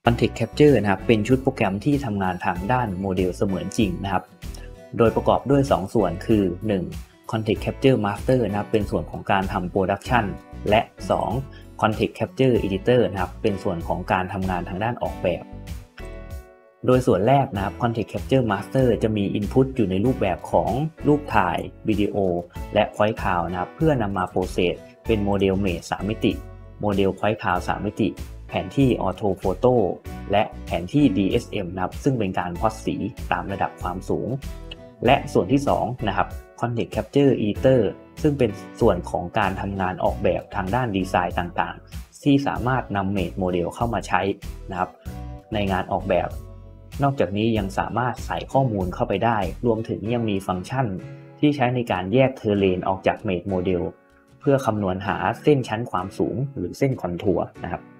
Context Capture นะครับเป็นชุดโปรแกรมที่ทำงานทางด้านโมเดลเสมือนจริงนะครับโดยประกอบด้วย2ส่วนคือ 1. Context Capture Master นะครับเป็นส่วนของการทำ Production และ 2. Context Capture Editor นะครับเป็นส่วนของการทำงานทางด้านออกแบบโดยส่วนแรกนะครับ Context Capture Master จะมี Input อยู่ในรูปแบบของรูปถ่ายวิดีโอและ Point Cloud นะครับเพื่อนำมา Process เป็นโมเดล Mesh 3 มิติโมเดล Point Cloud 3 มิติแผนที่ Auto Photo และแผนที่ DSM นะครับซึ่งเป็นการพอดสีตามระดับความสูงและส่วนที่2นะครับ Context Capture Editor ซึ่งเป็นส่วนของการทำงานออกแบบทางด้านดีไซน์ต่างๆที่สามารถนำ Mesh โมเดลเข้ามาใช้นะครับในงานออกแบบนอกจากนี้ยังสามารถใส่ข้อมูลเข้าไปได้รวมถึงยังมีฟังก์ชันที่ใช้ในการแยกเทอร์เรนออกจาก Mesh โมเดลเพื่อคำนวณหาเส้นชั้นความสูงหรือเส้นคอนทัวร์นะครับ